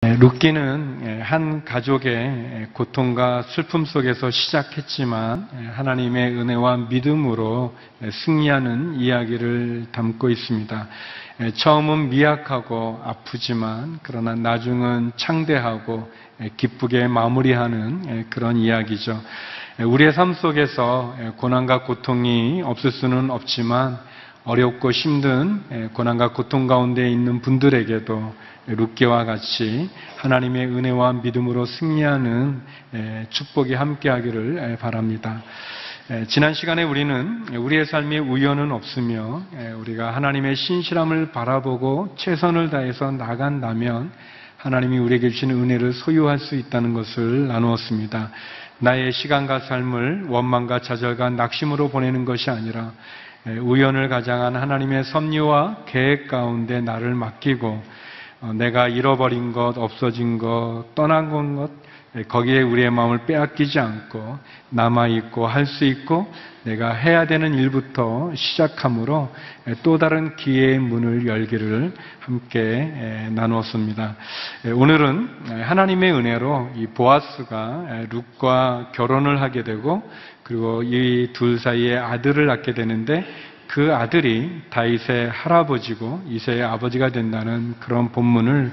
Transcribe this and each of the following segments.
룻기는 한 가족의 고통과 슬픔 속에서 시작했지만 하나님의 은혜와 믿음으로 승리하는 이야기를 담고 있습니다. 처음은 미약하고 아프지만 그러나 나중은 창대하고 기쁘게 마무리하는 그런 이야기죠. 우리의 삶 속에서 고난과 고통이 없을 수는 없지만 어렵고 힘든 고난과 고통 가운데 있는 분들에게도 룻기와 같이 하나님의 은혜와 믿음으로 승리하는 축복이 함께하기를 바랍니다. 지난 시간에 우리는 우리의 삶에 우연은 없으며 우리가 하나님의 신실함을 바라보고 최선을 다해서 나간다면 하나님이 우리에게 주시는 은혜를 소유할 수 있다는 것을 나누었습니다. 나의 시간과 삶을 원망과 좌절과 낙심으로 보내는 것이 아니라 우연을 가장한 하나님의 섭리와 계획 가운데 나를 맡기고 내가 잃어버린 것, 없어진 것, 떠난 것, 거기에 우리의 마음을 빼앗기지 않고 남아있고 할 수 있고 내가 해야 되는 일부터 시작함으로 또 다른 기회의 문을 열기를 함께 나누었습니다. 오늘은 하나님의 은혜로 이 보아스가 룻과 결혼을 하게 되고 그리고 이 둘 사이에 아들을 낳게 되는데 그 아들이 다윗의 할아버지고 이새의 아버지가 된다는 그런 본문을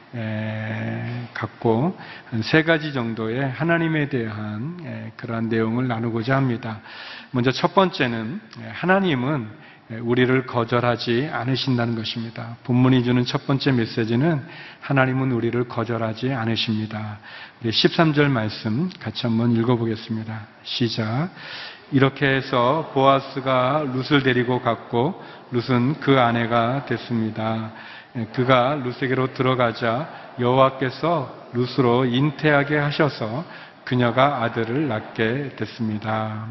갖고 한 3가지 정도의 하나님에 대한 그러한 내용을 나누고자 합니다. 먼저 첫 번째는 하나님은 우리를 거절하지 않으신다는 것입니다. 본문이 주는 첫 번째 메시지는 하나님은 우리를 거절하지 않으십니다. 우리 13절 말씀 같이 한번 읽어보겠습니다. 시작. 이렇게 해서 보아스가 룻을 데리고 갔고 룻은 그 아내가 됐습니다. 그가 룻에게로 들어가자 여호와께서 룻으로 잉태하게 하셔서 그녀가 아들을 낳게 됐습니다.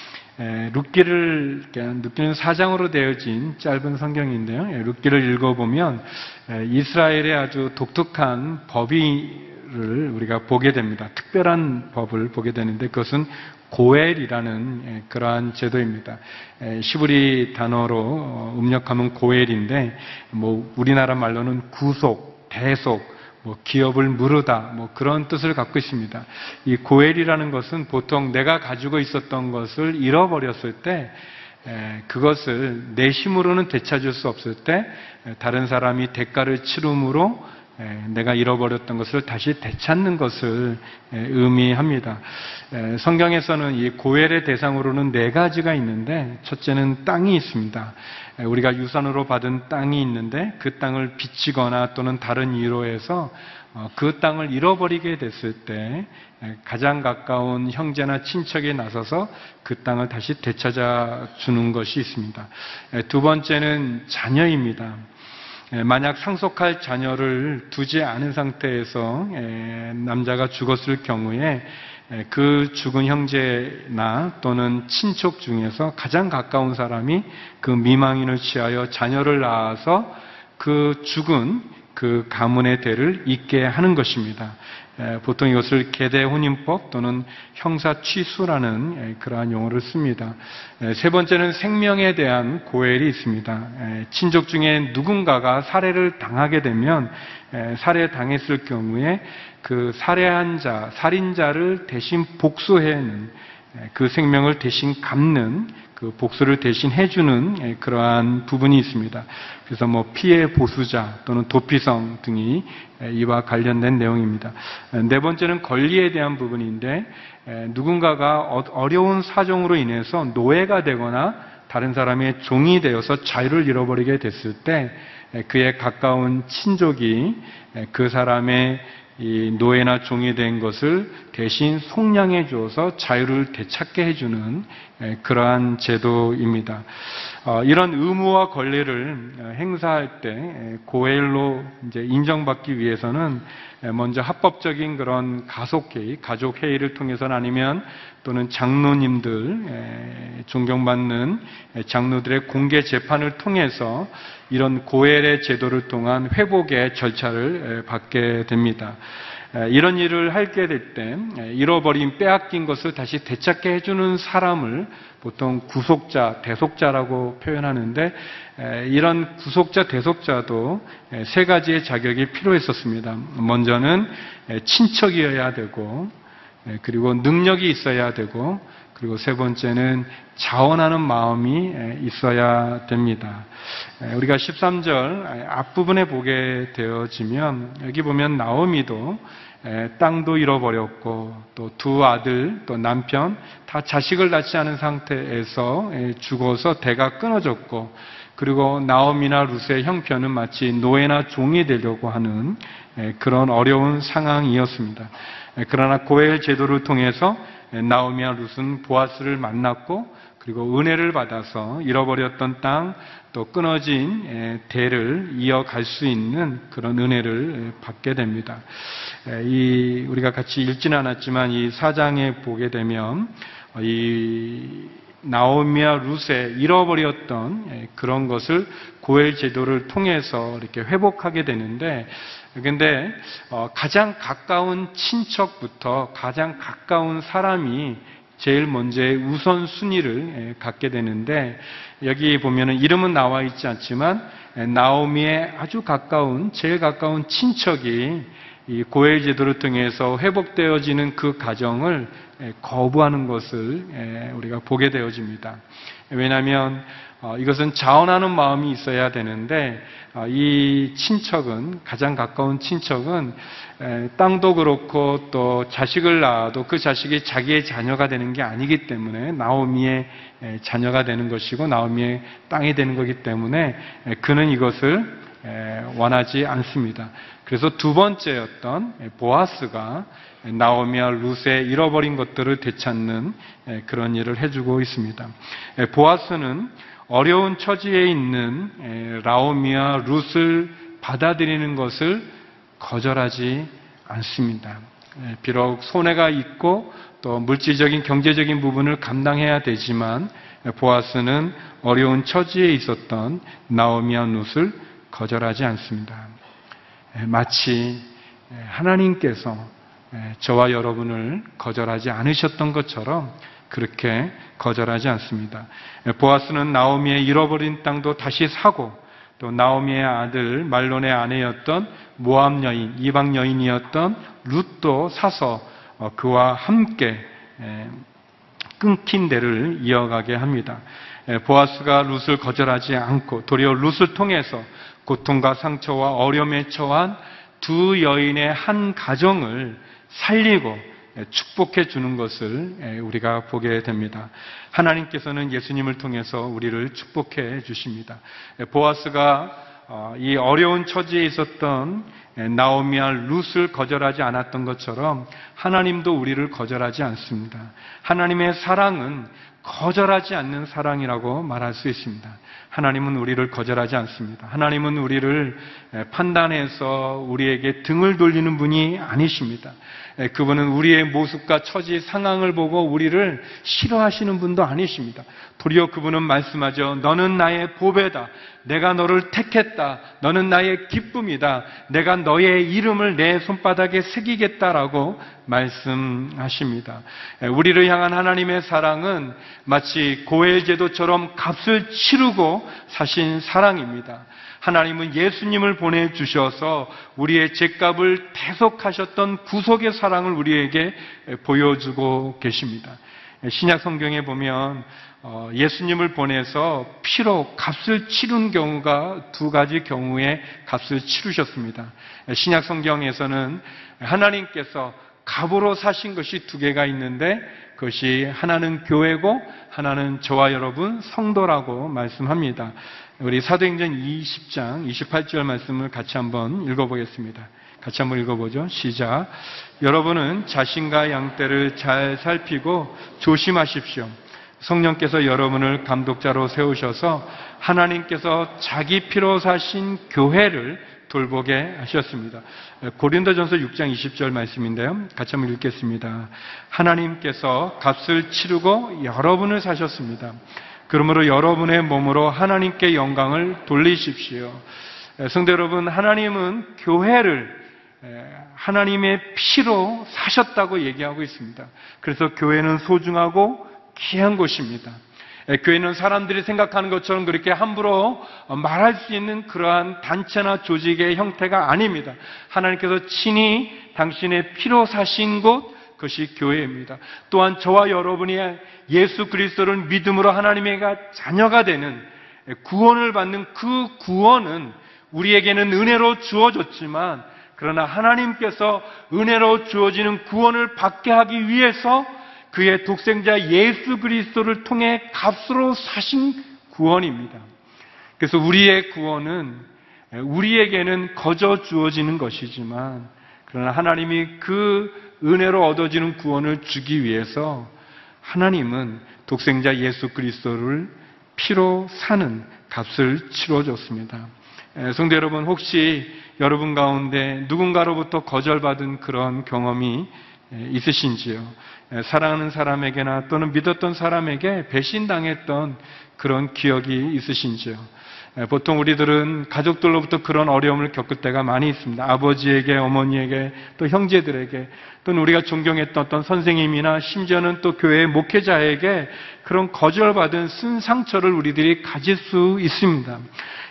룻기는 4장으로 되어진 짧은 성경인데요. 룻기를 읽어보면 이스라엘의 아주 독특한 법을 우리가 보게 됩니다. 특별한 법을 보게 되는데 그것은 고엘이라는 그러한 제도입니다. 시브리 단어로 음력하면 고엘인데 우리나라 말로는 구속, 대속, 기업을 무르다 그런 뜻을 갖고 있습니다. 이 고엘이라는 것은 보통 내가 가지고 있었던 것을 잃어버렸을 때 그것을 내 힘으로는 되찾을 수 없을 때 다른 사람이 대가를 치름으로 내가 잃어버렸던 것을 다시 되찾는 것을 의미합니다. 성경에서는 이 고엘의 대상으로는 4가지가 있는데 첫째는 땅이 있습니다. 우리가 유산으로 받은 땅이 있는데 그 땅을 빚지거나 또는 다른 이유로 해서 그 땅을 잃어버리게 됐을 때 가장 가까운 형제나 친척이 나서서 그 땅을 다시 되찾아 주는 것이 있습니다. 두 번째는 자녀입니다. 만약 상속할 자녀를 두지 않은 상태에서 남자가 죽었을 경우에 그 죽은 형제나 또는 친척 중에서 가장 가까운 사람이 그 미망인을 취하여 자녀를 낳아서 그 죽은 그 가문의 대를 잇게 하는 것입니다. 보통 이것을 계대혼인법 또는 형사취수라는 그러한 용어를 씁니다. 세 번째는 생명에 대한 고엘이 있습니다. 친족 중에 누군가가 살해를 당하게 되면 살해당했을 경우에 그 살해한 자, 살인자를 대신 복수해는 그 생명을 대신 갚는 그 복수를 대신 해주는 그러한 부분이 있습니다. 그래서 피해 보수자 또는 도피성 등이 이와 관련된 내용입니다. 네 번째는 권리에 대한 부분인데 누군가가 어려운 사정으로 인해서 노예가 되거나 다른 사람의 종이 되어서 자유를 잃어버리게 됐을 때 그의 가까운 친족이 그 사람의 이 노예나 종이 된 것을 대신 속량해 주어서 자유를 되찾게 해주는 그러한 제도입니다. 이런 의무와 권리를 행사할 때 고엘로 이제 인정받기 위해서는 먼저 합법적인 그런 가속회의, 가족회의를 통해서는 아니면 또는 장로님들, 존경받는 장로들의 공개 재판을 통해서 이런 고엘의 제도를 통한 회복의 절차를 받게 됩니다. 이런 일을 하게 될 때 잃어버린 빼앗긴 것을 다시 되찾게 해주는 사람을 보통 구속자, 대속자라고 표현하는데 이런 구속자, 대속자도 세 가지의 자격이 필요했었습니다. 먼저는 친척이어야 되고, 그리고 능력이 있어야 되고, 그리고 세 번째는 자원하는 마음이 있어야 됩니다. 우리가 13절 앞부분에 보게 되어지면 여기 보면 나오미도 땅도 잃어버렸고 또 두 아들 또 남편 다 자식을 낳지 않은 상태에서 죽어서 대가 끊어졌고, 그리고 나오미나 룻의 형편은 마치 노예나 종이 되려고 하는 그런 어려운 상황이었습니다. 그러나 고엘 제도를 통해서 나오미와 룻은 보아스를 만났고, 그리고 은혜를 받아서 잃어버렸던 땅, 또 끊어진 대를 이어갈 수 있는 그런 은혜를 받게 됩니다. 우리가 같이 읽지는 않았지만 이 4장에 보게 되면 이 나오미와 룻의 잃어버렸던 그런 것을 고엘 제도를 통해서 이렇게 회복하게 되는데, 근데 가장 가까운 친척부터 가장 가까운 사람이 제일 먼저의 우선순위를 갖게 되는데, 여기 보면은 이름은 나와 있지 않지만 나오미의 아주 가까운, 제일 가까운 친척이 이 고엘 제도를 통해서 회복되어지는 그 가정을 거부하는 것을 우리가 보게 되어집니다. 왜냐하면 이것은 자원하는 마음이 있어야 되는데, 이 친척은, 가장 가까운 친척은 땅도 그렇고 또 자식을 낳아도 그 자식이 자기의 자녀가 되는 게 아니기 때문에 나오미의 자녀가 되는 것이고 나오미의 땅이 되는 거기 때문에 그는 이것을 원하지 않습니다. 그래서 두 번째였던 보아스가 나오미와 룻의 잃어버린 것들을 되찾는 그런 일을 해주고 있습니다. 보아스는 어려운 처지에 있는 나오미와 룻을 받아들이는 것을 거절하지 않습니다. 비록 손해가 있고 또 물질적인 경제적인 부분을 감당해야 되지만 보아스는 어려운 처지에 있었던 나오미와 룻을 거절하지 않습니다. 마치 하나님께서 저와 여러분을 거절하지 않으셨던 것처럼 그렇게 거절하지 않습니다. 보아스는 나오미의 잃어버린 땅도 다시 사고, 또 나오미의 아들 말론의 아내였던 모압 여인, 이방 여인이었던 룻도 사서 그와 함께 끊긴 대를 이어가게 합니다. 보아스가 룻을 거절하지 않고 도리어 룻을 통해서 고통과 상처와 어려움에 처한 두 여인의 한 가정을 살리고 축복해 주는 것을 우리가 보게 됩니다. 하나님께서는 예수님을 통해서 우리를 축복해 주십니다. 보아스가 이 어려운 처지에 있었던 나오미와 룻을 거절하지 않았던 것처럼 하나님도 우리를 거절하지 않습니다. 하나님의 사랑은 거절하지 않는 사랑이라고 말할 수 있습니다. 하나님은 우리를 거절하지 않습니다. 하나님은 우리를 판단해서 우리에게 등을 돌리는 분이 아니십니다. 그분은 우리의 모습과 처지 상황을 보고 우리를 싫어하시는 분도 아니십니다. 도리어 그분은 말씀하죠. 너는 나의 보배다. 내가 너를 택했다. 너는 나의 기쁨이다. 내가 너의 이름을 내 손바닥에 새기겠다라고 말씀하십니다. 우리를 향한 하나님의 사랑은 마치 고엘 제도처럼 값을 치르고 사신 사랑입니다. 하나님은 예수님을 보내주셔서 우리의 죄값을 대속하셨던 구속의 사랑을 우리에게 보여주고 계십니다. 신약 성경에 보면 예수님을 보내서 피로 값을 치른 경우가 두 가지 경우에 값을 치르셨습니다. 신약 성경에서는 하나님께서 값으로 사신 것이 두 개가 있는데 그것이 하나는 교회고 하나는 저와 여러분 성도라고 말씀합니다. 우리 사도행전 20장 28절 말씀을 같이 한번 읽어보겠습니다. 같이 한번 읽어보죠. 시작. 여러분은 자신과 양떼를 잘 살피고 조심하십시오. 성령께서 여러분을 감독자로 세우셔서 하나님께서 자기 피로 사신 교회를 돌보게 하셨습니다. 고린도전서 6장 20절 말씀인데요. 같이 한번 읽겠습니다. 하나님께서 값을 치르고 여러분을 사셨습니다. 그러므로 여러분의 몸으로 하나님께 영광을 돌리십시오. 성도 여러분, 하나님은 교회를 하나님의 피로 사셨다고 얘기하고 있습니다. 그래서 교회는 소중하고 귀한 곳입니다. 교회는 사람들이 생각하는 것처럼 그렇게 함부로 말할 수 있는 그러한 단체나 조직의 형태가 아닙니다. 하나님께서 친히 당신의 피로 사신 곳, 그것이 교회입니다. 또한 저와 여러분이 예수 그리스도를 믿음으로 하나님의 자녀가 되는 구원을 받는 그 구원은 우리에게는 은혜로 주어졌지만, 그러나 하나님께서 은혜로 주어지는 구원을 받게 하기 위해서 그의 독생자 예수 그리스도를 통해 값으로 사신 구원입니다. 그래서 우리의 구원은 우리에게는 거저 주어지는 것이지만, 그러나 하나님이 그 은혜로 얻어지는 구원을 주기 위해서 하나님은 독생자 예수 그리스도를 피로 사는 값을 치러줬습니다. 성도 여러분, 혹시 여러분 가운데 누군가로부터 거절받은 그런 경험이 있으신지요? 사랑하는 사람에게나 또는 믿었던 사람에게 배신당했던 그런 기억이 있으신지요? 보통 우리들은 가족들로부터 그런 어려움을 겪을 때가 많이 있습니다. 아버지에게, 어머니에게, 또 형제들에게, 또는 우리가 존경했던 어떤 선생님이나 심지어는 또 교회의 목회자에게 그런 거절받은 쓴 상처를 우리들이 가질 수 있습니다.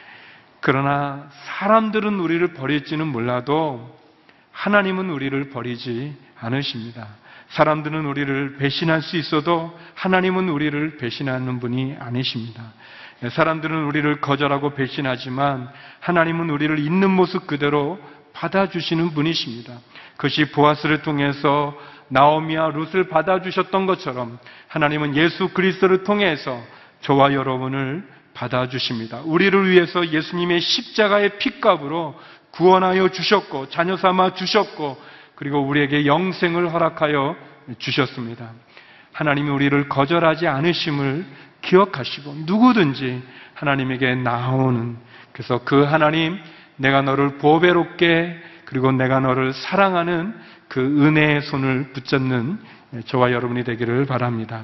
그러나 사람들은 우리를 버릴지는 몰라도 하나님은 우리를 버리지 않으십니다. 사람들은 우리를 배신할 수 있어도 하나님은 우리를 배신하는 분이 아니십니다. 사람들은 우리를 거절하고 배신하지만 하나님은 우리를 있는 모습 그대로 받아주시는 분이십니다. 그것이 보아스를 통해서 나오미와 룻을 받아주셨던 것처럼 하나님은 예수 그리스도를 통해서 저와 여러분을 받아주십니다. 우리를 위해서 예수님의 십자가의 핏값으로 구원하여 주셨고 자녀 삼아 주셨고, 그리고 우리에게 영생을 허락하여 주셨습니다. 하나님이 우리를 거절하지 않으심을 기억하시고 누구든지 하나님에게 나오는, 그래서 그 하나님, 내가 너를 보배롭게 그리고 내가 너를 사랑하는 그 은혜의 손을 붙잡는 저와 여러분이 되기를 바랍니다.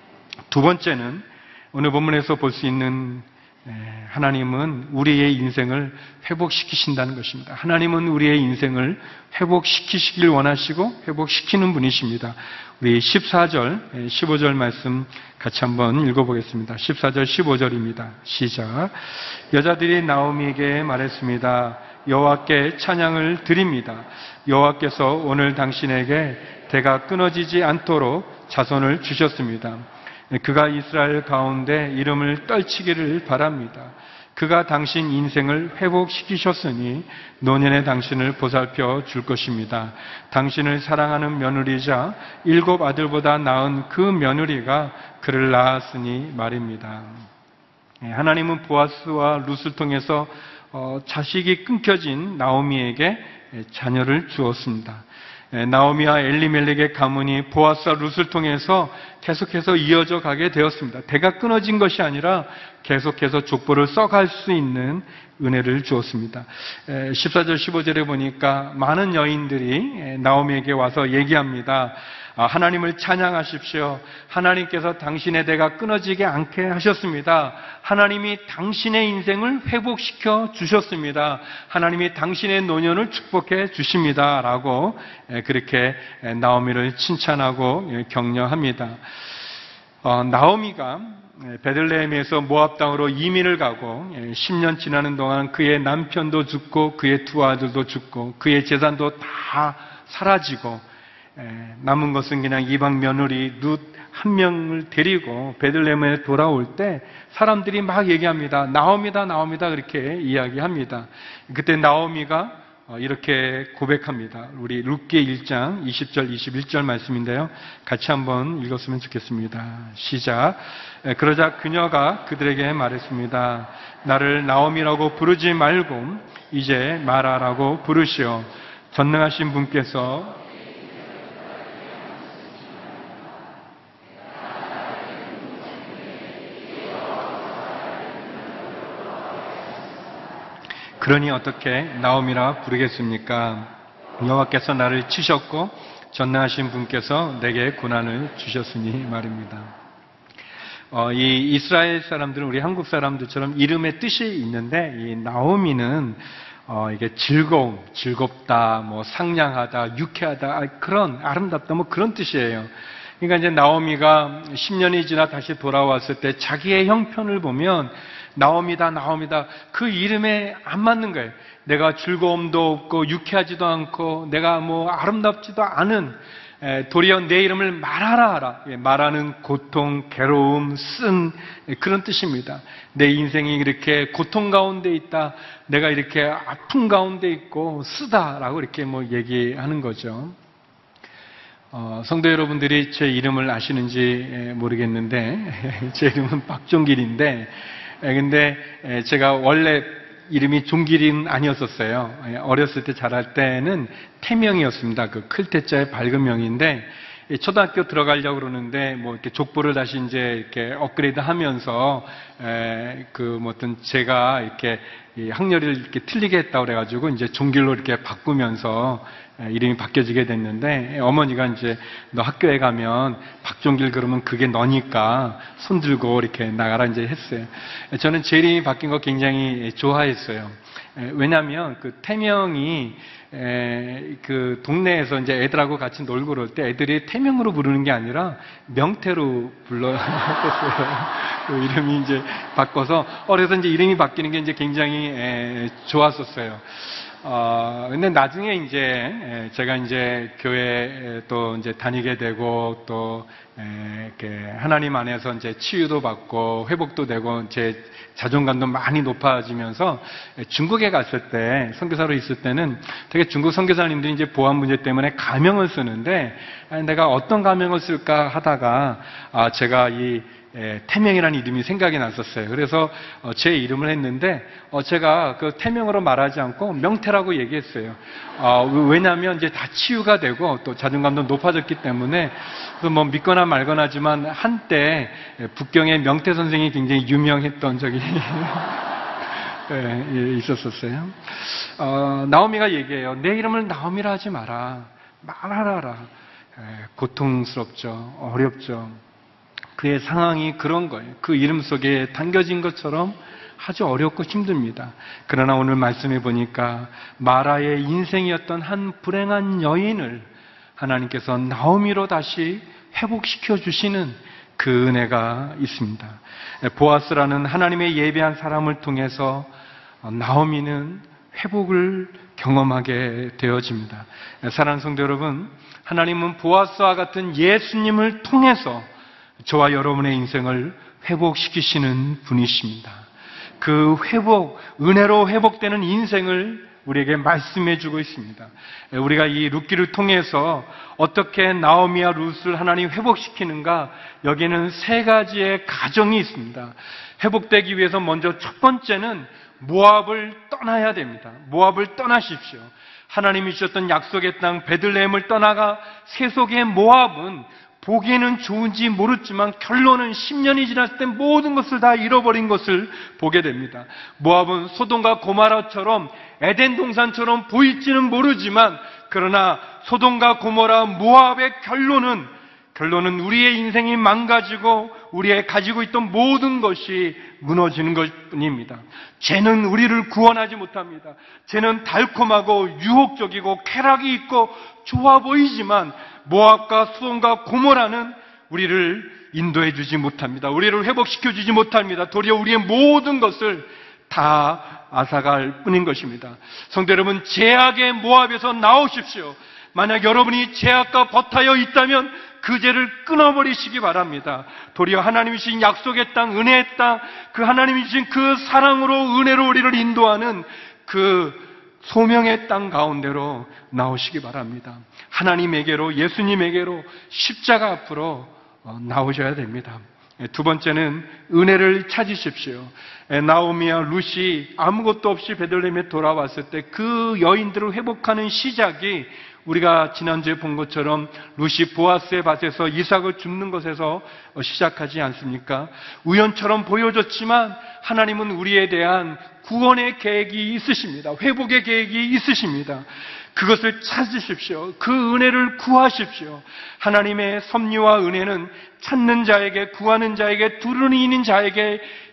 두 번째는 오늘 본문에서 볼 수 있는, 하나님은 우리의 인생을 회복시키신다는 것입니다. 하나님은 우리의 인생을 회복시키시길 원하시고 회복시키는 분이십니다. 우리 14절, 15절 말씀 같이 한번 읽어보겠습니다. 14절, 15절입니다. 시작. 여자들이 나오미에게 말했습니다. 여호와께 찬양을 드립니다. 여호와께서 오늘 당신에게 대가 끊어지지 않도록 자손을 주셨습니다. 그가 이스라엘 가운데 이름을 떨치기를 바랍니다. 그가 당신 인생을 회복시키셨으니 노년에 당신을 보살펴 줄 것입니다. 당신을 사랑하는 며느리자 7 아들보다 나은 그 며느리가 그를 낳았으니 말입니다. 하나님은 보아스와 룻을 통해서 자식이 끊겨진 나오미에게 자녀를 주었습니다. 나오미와 엘리멜렉의 가문이 보아스와 룻을 통해서 계속해서 이어져 가게 되었습니다. 대가 끊어진 것이 아니라 계속해서 족보를 써갈 수 있는 은혜를 주었습니다. 14절 15절에 보니까 많은 여인들이 나오미에게 와서 얘기합니다. 하나님을 찬양하십시오. 하나님께서 당신의 대가 끊어지게 않게 하셨습니다. 하나님이 당신의 인생을 회복시켜 주셨습니다. 하나님이 당신의 노년을 축복해 주십니다. 라고 그렇게 나오미를 칭찬하고 격려합니다. 나오미가 베들레헴에서 모압 땅으로 이민을 가고 10년 지나는 동안 그의 남편도 죽고 그의 두 아들도 죽고 그의 재산도 다 사라지고 남은 것은 그냥 이방 며느리 룻 한 명을 데리고 베들레헴에 돌아올 때 사람들이 막 얘기합니다. 나오미다, 나오미다 그렇게 이야기합니다. 그때 나오미가 이렇게 고백합니다. 우리 룻기 1장 20절 21절 말씀인데요. 같이 한번 읽었으면 좋겠습니다. 시작. 그러자 그녀가 그들에게 말했습니다. 나를 나오미라고 부르지 말고 이제 마라라고 부르시오. 전능하신 분께서 그러니 어떻게 나오미라 부르겠습니까? 여호와께서 나를 치셨고 전능하신 분께서 내게 고난을 주셨으니 말입니다. 이 이스라엘 사람들은 우리 한국 사람들처럼 이름의 뜻이 있는데 이 나오미는 이게 즐거움, 즐겁다, 뭐 상냥하다, 유쾌하다, 그런 아름답다, 뭐 그런 뜻이에요. 그러니까 이제 나오미가 10년이 지나 다시 돌아왔을 때 자기의 형편을 보면 나오미다, 나오미다, 그 이름에 안 맞는 거예요. 내가 즐거움도 없고 유쾌하지도 않고 내가 뭐 아름답지도 않은, 도리어 내 이름을 말하라 하라. 말하는 고통, 괴로움, 쓴, 그런 뜻입니다. 내 인생이 이렇게 고통 가운데 있다, 내가 이렇게 아픔 가운데 있고 쓰다라고 이렇게 뭐 얘기하는 거죠. 성도 여러분들이 제 이름을 아시는지 모르겠는데 제 이름은 박종길인데, 근데 제가 원래 이름이 종길은 아니었었어요. 어렸을 때 자랄 때는 태명이었습니다. 그 클 태자의 밝은 명인데, 초등학교 들어가려고 그러는데 뭐 이렇게 족보를 다시 이제 이렇게 업그레이드 하면서 뭐 어떤 제가 이렇게 학렬을 이렇게 틀리게 했다고 그래가지고 이제 종길로 이렇게 바꾸면서 이름이 바뀌어지게 됐는데, 어머니가 이제 너 학교에 가면 박종길 그러면 그게 너니까 손 들고 이렇게 나가라 이제 했어요. 저는 제 이름이 바뀐 거 굉장히 좋아했어요. 왜냐하면 그 태명이 그 동네에서 이제 애들하고 같이 놀고 그럴 때 애들이 태명으로 부르는 게 아니라 명태로 불러했어요. 그 이름이 이제 바꿔서, 그래서 이제 이름이 바뀌는 게 이제 굉장히 좋았었어요. 근데 나중에 이제 제가 이제 교회 또 이제 다니게 되고 또 이렇게 하나님 안에서 이제 치유도 받고 회복도 되고 제 자존감도 많이 높아지면서 중국에 갔을 때, 선교사로 있을 때는 되게 중국 선교사님들이 이제 보안 문제 때문에 가명을 쓰는데, 내가 어떤 가명을 쓸까 하다가 제가 이 태명이라는 이름이 생각이 났었어요. 그래서 제 이름을 했는데, 제가 그 태명으로 말하지 않고 명태라고 얘기했어요. 왜냐하면 이제 다 치유가 되고 또 자존감도 높아졌기 때문에. 뭐 믿거나 말거나지만 한때 북경의 명태 선생이 굉장히 유명했던 적이 있었었어요. 나오미가 얘기해요. 내 이름을 나오미라 하지 마라. 말하라. 고통스럽죠. 어렵죠. 그의 상황이 그런 거예요. 그 이름 속에 담겨진 것처럼 아주 어렵고 힘듭니다. 그러나 오늘 말씀해 보니까 마라의 인생이었던 한 불행한 여인을 하나님께서 나오미로 다시 회복시켜 주시는 그 은혜가 있습니다. 보아스라는 하나님의 예배한 사람을 통해서 나오미는 회복을 경험하게 되어집니다. 사랑하는 성도 여러분, 하나님은 보아스와 같은 예수님을 통해서 저와 여러분의 인생을 회복시키시는 분이십니다. 그 회복, 은혜로 회복되는 인생을 우리에게 말씀해 주고 있습니다. 우리가 이 룻기를 통해서 어떻게 나오미와 룻을 하나님 회복시키는가, 여기에는 세 가지의 가정이 있습니다. 회복되기 위해서 먼저 첫 번째는 모압을 떠나야 됩니다. 모압을 떠나십시오. 하나님이 주셨던 약속의 땅 베들레헴을 떠나가 세속의 모압은 보기에는 좋은지 모르지만 결론은 10년이 지났을 때 모든 것을 다 잃어버린 것을 보게 됩니다. 모압은 소돔과 고모라처럼 에덴 동산처럼 보일지는 모르지만, 그러나 소돔과 고모라 모압의 결론은 우리의 인생이 망가지고 우리의 가지고 있던 모든 것이 무너지는 것뿐입니다. 죄는 우리를 구원하지 못합니다. 죄는 달콤하고 유혹적이고 쾌락이 있고 좋아 보이지만 모압과 소돔과 고모라는 우리를 인도해 주지 못합니다. 우리를 회복시켜 주지 못합니다. 도리어 우리의 모든 것을 다 앗아갈 뿐인 것입니다. 성도 여러분, 죄악의 모압에서 나오십시오. 만약 여러분이 죄악과 버타여 있다면 그 죄를 끊어버리시기 바랍니다. 도리어 하나님이 주신 약속의 땅, 은혜의 땅, 그 하나님이 주신 그 사랑으로 은혜로 우리를 인도하는 그 소명의 땅 가운데로 나오시기 바랍니다. 하나님에게로, 예수님에게로, 십자가 앞으로 나오셔야 됩니다. 두 번째는 은혜를 찾으십시오. 나오미와 룻이 아무것도 없이 베들레헴에 돌아왔을 때 그 여인들을 회복하는 시작이 우리가 지난주에 본 것처럼 룻이 보아스의 밭에서 이삭을 줍는 것에서 시작하지 않습니까? 우연처럼 보여졌지만 하나님은 우리에 대한 구원의 계획이 있으십니다. 회복의 계획이 있으십니다. 그것을 찾으십시오. 그 은혜를 구하십시오. 하나님의 섭리와 은혜는 찾는 자에게, 구하는 자에게, 두루니는 자에게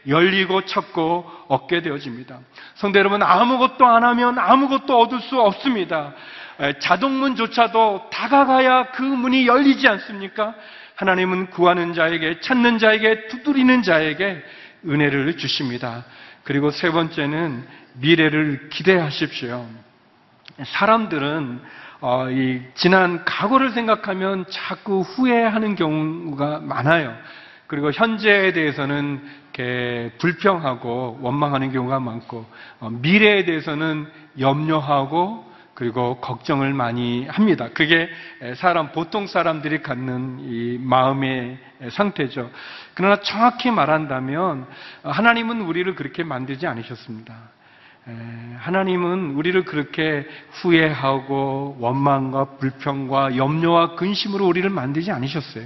열리고 찾고 얻게 되어집니다. 성도 여러분, 아무것도 안 하면 아무것도 얻을 수 없습니다. 자동문조차도 다가가야 그 문이 열리지 않습니까? 하나님은 구하는 자에게, 찾는 자에게, 두드리는 자에게 은혜를 주십니다. 그리고 세 번째는 미래를 기대하십시오. 사람들은 이 지난 과거를 생각하면 자꾸 후회하는 경우가 많아요. 그리고 현재에 대해서는 이렇게 불평하고 원망하는 경우가 많고, 미래에 대해서는 염려하고 그리고 걱정을 많이 합니다. 그게 보통 사람들이 갖는 이 마음의 상태죠. 그러나 정확히 말한다면 하나님은 우리를 그렇게 만들지 않으셨습니다. 하나님은 우리를 그렇게 후회하고 원망과 불평과 염려와 근심으로 우리를 만들지 않으셨어요.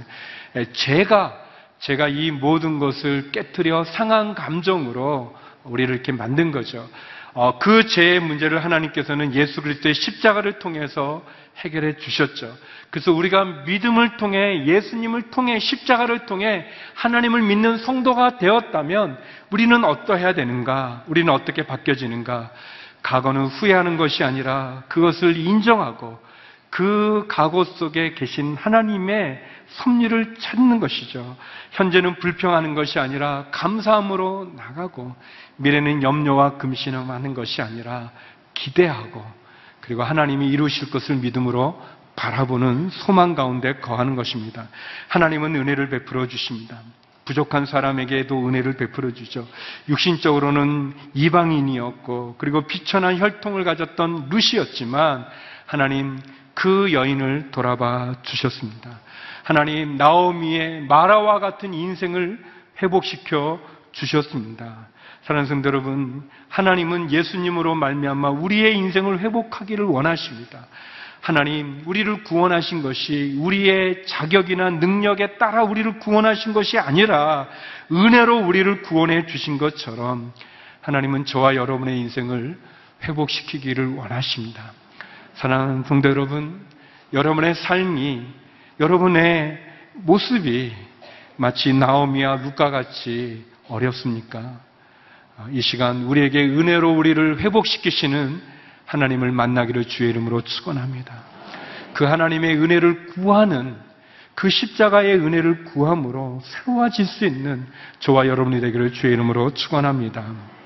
제가 이 모든 것을 깨트려 상한 감정으로 우리를 이렇게 만든 거죠. 그 죄의 문제를 하나님께서는 예수 그리스도의 십자가를 통해서 해결해 주셨죠. 그래서 우리가 믿음을 통해, 예수님을 통해, 십자가를 통해 하나님을 믿는 성도가 되었다면 우리는 어떠해야 되는가? 우리는 어떻게 바뀌어지는가? 과거는 후회하는 것이 아니라 그것을 인정하고 그 과거 속에 계신 하나님의 섭리를 찾는 것이죠. 현재는 불평하는 것이 아니라 감사함으로 나가고, 미래는 염려와 금신함하는 것이 아니라 기대하고, 그리고 하나님이 이루실 것을 믿음으로 바라보는 소망 가운데 거하는 것입니다. 하나님은 은혜를 베풀어 주십니다. 부족한 사람에게도 은혜를 베풀어 주죠. 육신적으로는 이방인이었고 그리고 비천한 혈통을 가졌던 룻이었지만 하나님 그 여인을 돌아봐 주셨습니다. 하나님 나오미의 마라와 같은 인생을 회복시켜 주셨습니다. 사랑하는 성도 여러분, 하나님은 예수님으로 말미암아 우리의 인생을 회복하기를 원하십니다. 하나님, 우리를 구원하신 것이 우리의 자격이나 능력에 따라 우리를 구원하신 것이 아니라 은혜로 우리를 구원해 주신 것처럼 하나님은 저와 여러분의 인생을 회복시키기를 원하십니다. 사랑하는 성도 여러분, 여러분의 삶이, 여러분의 모습이 마치 나오미와 룻과 같이 어렵습니까? 이 시간 우리에게 은혜로 우리를 회복시키시는 하나님을 만나기를 주의 이름으로 축원합니다. 그 하나님의 은혜를 구하는, 그 십자가의 은혜를 구함으로 새로워질 수 있는 저와 여러분이 되기를 주의 이름으로 축원합니다.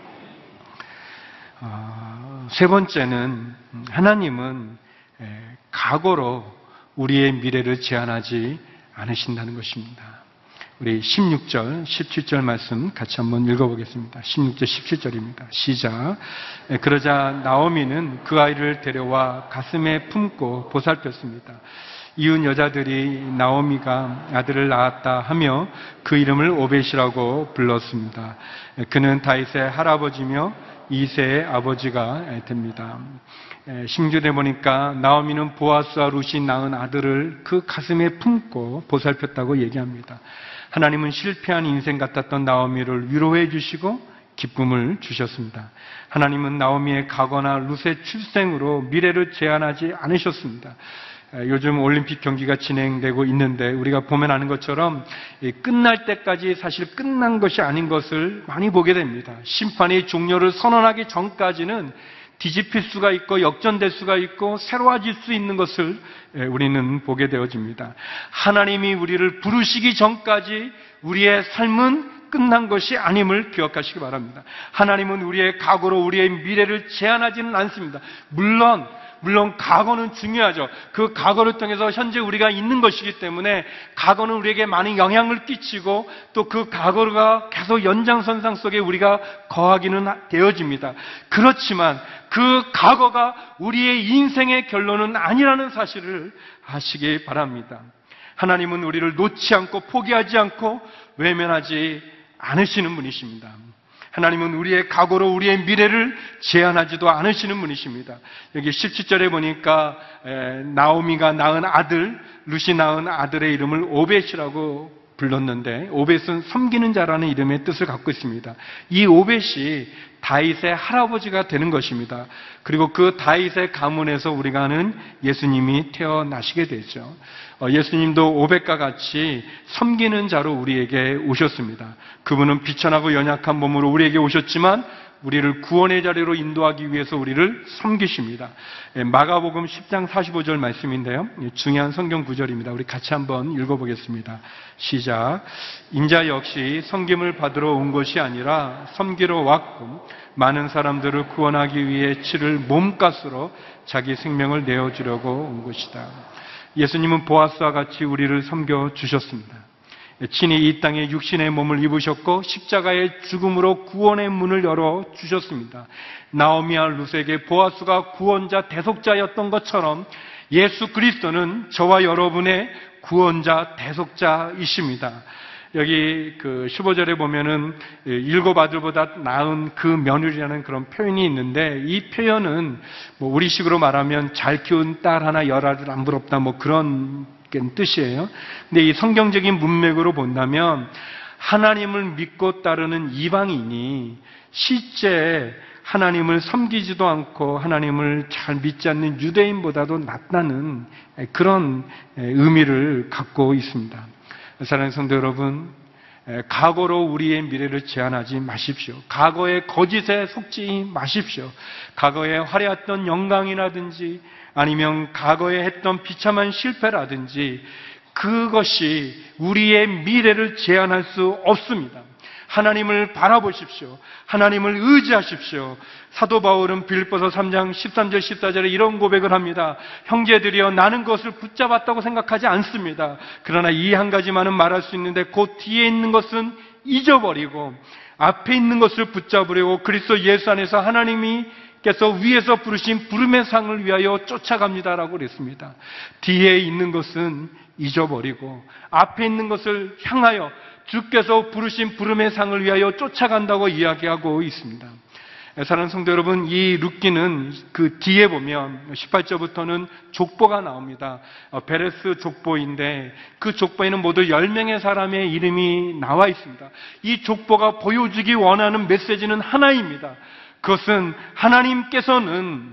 세 번째는 하나님은 과거로 우리의 미래를 제한하지 않으신다는 것입니다. 우리 16절, 17절 말씀 같이 한번 읽어보겠습니다. 16절, 17절입니다. 시작. 그러자 나오미는 그 아이를 데려와 가슴에 품고 보살폈습니다. 이웃 여자들이 나오미가 아들을 낳았다 하며 그 이름을 오벳이라고 불렀습니다. 그는 다윗의 할아버지며 이새의 아버지가 됩니다. 16절에 보니까 나오미는 보아스와 룻이 낳은 아들을 그 가슴에 품고 보살폈다고 얘기합니다. 하나님은 실패한 인생 같았던 나오미를 위로해 주시고 기쁨을 주셨습니다. 하나님은 나오미의 가거나 룻의 출생으로 미래를 제한하지 않으셨습니다. 요즘 올림픽 경기가 진행되고 있는데 우리가 보면 아는 것처럼 끝날 때까지 사실 끝난 것이 아닌 것을 많이 보게 됩니다. 심판이 종료를 선언하기 전까지는 뒤집힐 수가 있고 역전될 수가 있고 새로워질 수 있는 것을 우리는 보게 되어집니다. 하나님이 우리를 부르시기 전까지 우리의 삶은 끝난 것이 아님을 기억하시기 바랍니다. 하나님은 우리의 과거로 우리의 미래를 제한하지는 않습니다. 물론 과거는 중요하죠. 그 과거를 통해서 현재 우리가 있는 것이기 때문에 과거는 우리에게 많은 영향을 끼치고 또 그 과거가 계속 연장선상 속에 우리가 거하기는 되어집니다. 그렇지만 그 과거가 우리의 인생의 결론은 아니라는 사실을 아시기 바랍니다. 하나님은 우리를 놓지 않고 포기하지 않고 외면하지 않으시는 분이십니다. 하나님은 우리의 과거로 우리의 미래를 제한하지도 않으시는 분이십니다. 여기 17절에 보니까 나오미가 낳은 아들, 룻이 낳은 아들의 이름을 오벳이라고 불렀는데 오벳은 섬기는 자라는 이름의 뜻을 갖고 있습니다. 이 오벳이 다윗의 할아버지가 되는 것입니다. 그리고 그 다윗의 가문에서 우리가 아는 예수님이 태어나시게 되죠. 예수님도 오벳과 같이 섬기는 자로 우리에게 오셨습니다. 그분은 비천하고 연약한 몸으로 우리에게 오셨지만 우리를 구원의 자리로 인도하기 위해서 우리를 섬기십니다. 마가복음 10장 45절 말씀인데요. 중요한 성경 구절입니다. 우리 같이 한번 읽어보겠습니다. 시작. 인자 역시 섬김을 받으러 온 것이 아니라 섬기러 왔고 많은 사람들을 구원하기 위해 치를 몸값으로 자기 생명을 내어주려고 온 것이다. 예수님은 보아스와 같이 우리를 섬겨주셨습니다. 친히 이 땅에 육신의 몸을 입으셨고 십자가의 죽음으로 구원의 문을 열어주셨습니다. 나오미와 룻에게 보아스가 구원자 대속자였던 것처럼 예수 그리스도는 저와 여러분의 구원자 대속자이십니다. 여기 그 15절에 보면은 일곱 아들보다 나은 그 며느리라는 그런 표현이 있는데 이 표현은 뭐 우리식으로 말하면 잘 키운 딸 하나 열 아들 안 부럽다 뭐 그런 뜻이에요. 근데 이 성경적인 문맥으로 본다면 하나님을 믿고 따르는 이방인이 실제 하나님을 섬기지도 않고 하나님을 잘 믿지 않는 유대인보다도 낫다는 그런 의미를 갖고 있습니다. 사랑하는 성도 여러분, 과거로 우리의 미래를 제한하지 마십시오. 과거의 거짓에 속지 마십시오. 과거에 화려했던 영광이라든지 아니면 과거에 했던 비참한 실패라든지 그것이 우리의 미래를 제한할 수 없습니다. 하나님을 바라보십시오. 하나님을 의지하십시오. 사도 바울은 빌립보서 3장 13절 14절에 이런 고백을 합니다. 형제들이여 나는 그것을 붙잡았다고 생각하지 않습니다. 그러나 이 한 가지만은 말할 수 있는데 곧 뒤에 있는 것은 잊어버리고 앞에 있는 것을 붙잡으려고 그리스도 예수 안에서 하나님께서 위에서 부르신 부름의 상을 위하여 쫓아갑니다라고 그랬습니다. 뒤에 있는 것은 잊어버리고 앞에 있는 것을 향하여 주께서 부르신 부름의 상을 위하여 쫓아간다고 이야기하고 있습니다. 사랑하는 성도 여러분, 이 룻기는 그 뒤에 보면 18절부터는 족보가 나옵니다. 베레스 족보인데 그 족보에는 모두 10명의 사람의 이름이 나와 있습니다. 이 족보가 보여주기 원하는 메시지는 하나입니다. 그것은 하나님께서는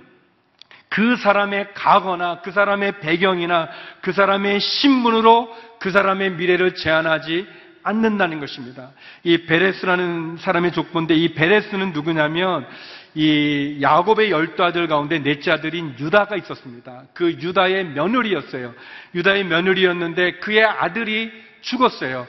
그 사람의 과거나 그 사람의 배경이나 그 사람의 신분으로 그 사람의 미래를 제한하지 않는다는 것입니다. 이 베레스라는 사람의 족보인데 이 베레스는 누구냐면 이 야곱의 12아들 가운데 넷째 아들인 유다가 있었습니다. 그 유다의 며느리였어요. 유다의 며느리였는데 그의 아들이 죽었어요.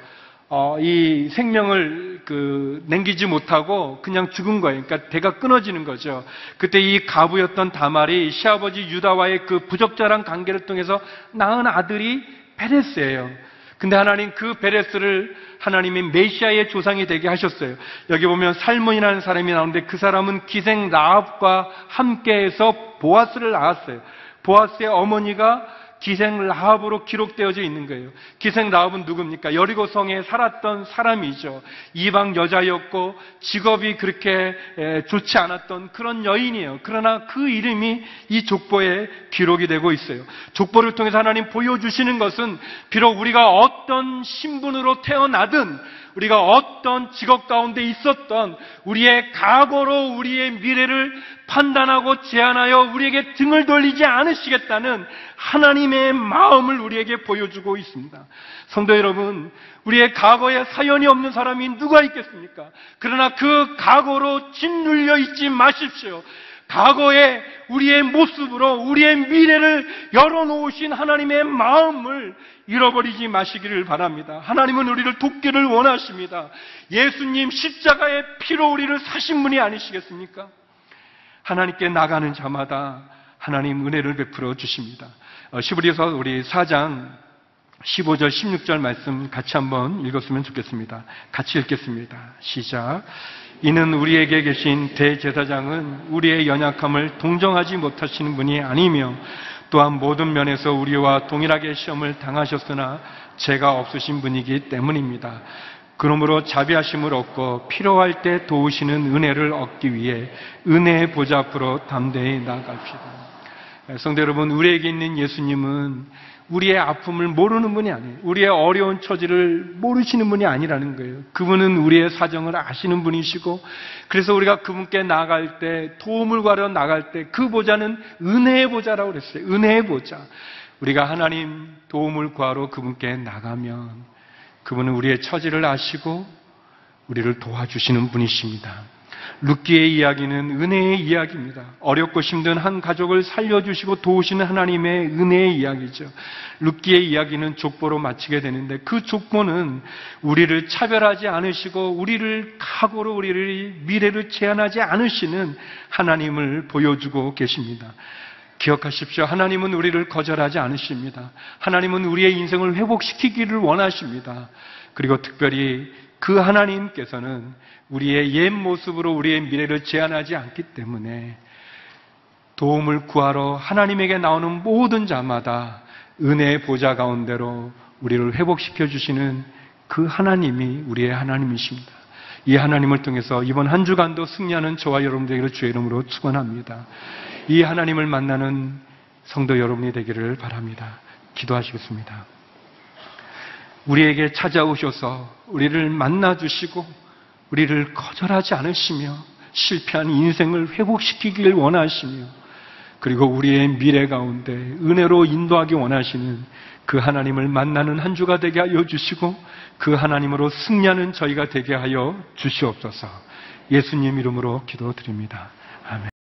이 생명을 남기지 못하고 그냥 죽은 거예요. 그러니까 대가 끊어지는 거죠. 그때 이 가부였던 다말이 시아버지 유다와의 그 부적절한 관계를 통해서 낳은 아들이 베레스예요. 근데 하나님 그 베레스를 하나님의 메시아의 조상이 되게 하셨어요. 여기 보면 살몬이라는 사람이 나오는데 그 사람은 기생 라합과 함께해서 보아스를 낳았어요. 보아스의 어머니가 기생 라합으로 기록되어져 있는 거예요. 기생 라합은 누굽니까? 여리고 성에 살았던 사람이죠. 이방 여자였고 직업이 그렇게 좋지 않았던 그런 여인이에요. 그러나 그 이름이 이 족보에 기록이 되고 있어요. 족보를 통해서 하나님 보여주시는 것은 비록 우리가 어떤 신분으로 태어나든 우리가 어떤 직업 가운데 있었던 우리의 과거로 우리의 미래를 판단하고 제한하여 우리에게 등을 돌리지 않으시겠다는 하나님의 마음을 우리에게 보여주고 있습니다. 성도 여러분, 우리의 과거에 사연이 없는 사람이 누가 있겠습니까? 그러나 그 과거로 짓눌려 있지 마십시오. 과거에 우리의 모습으로 우리의 미래를 열어놓으신 하나님의 마음을 잃어버리지 마시기를 바랍니다. 하나님은 우리를 돕기를 원하십니다. 예수님 십자가의 피로 우리를 사신 분이 아니시겠습니까? 하나님께 나가는 자마다 하나님 은혜를 베풀어 주십니다. 시브리서 우리 4장 15절 16절 말씀 같이 한번 읽었으면 좋겠습니다. 같이 읽겠습니다. 시작. 이는 우리에게 계신 대제사장은 우리의 연약함을 동정하지 못하시는 분이 아니며 또한 모든 면에서 우리와 동일하게 시험을 당하셨으나 죄가 없으신 분이기 때문입니다. 그러므로 자비하심을 얻고 필요할 때 도우시는 은혜를 얻기 위해 은혜의 보좌 앞으로 담대히 나아갑시다. 성도 여러분, 우리에게 있는 예수님은 우리의 아픔을 모르는 분이 아니에요. 우리의 어려운 처지를 모르시는 분이 아니라는 거예요. 그분은 우리의 사정을 아시는 분이시고, 그래서 우리가 그분께 나아갈 때, 도움을 구하러 나갈 때 그 보좌는 은혜의 보좌라고 그랬어요. 은혜의 보좌. 우리가 하나님 도움을 구하러 그분께 나가면 그분은 우리의 처지를 아시고 우리를 도와주시는 분이십니다. 룻기의 이야기는 은혜의 이야기입니다. 어렵고 힘든 한 가족을 살려주시고 도우시는 하나님의 은혜의 이야기죠. 룻기의 이야기는 족보로 마치게 되는데, 그 족보는 우리를 차별하지 않으시고 우리를 각오로 우리를 미래를 제한하지 않으시는 하나님을 보여주고 계십니다. 기억하십시오. 하나님은 우리를 거절하지 않으십니다. 하나님은 우리의 인생을 회복시키기를 원하십니다. 그리고 특별히 그 하나님께서는 우리의 옛 모습으로 우리의 미래를 제한하지 않기 때문에 도움을 구하러 하나님에게 나오는 모든 자마다 은혜의 보좌 가운데로 우리를 회복시켜 주시는 그 하나님이 우리의 하나님이십니다. 이 하나님을 통해서 이번 한 주간도 승리하는 저와 여러분들에게 주의 이름으로 축원합니다. 이 하나님을 만나는 성도 여러분이 되기를 바랍니다. 기도하시겠습니다. 우리에게 찾아오셔서 우리를 만나주시고 우리를 거절하지 않으시며 실패한 인생을 회복시키길 원하시며, 그리고 우리의 미래 가운데 은혜로 인도하기 원하시는 그 하나님을 만나는 한 주가 되게 하여 주시고, 그 하나님으로 승리하는 저희가 되게 하여 주시옵소서. 예수님 이름으로 기도드립니다. 아멘.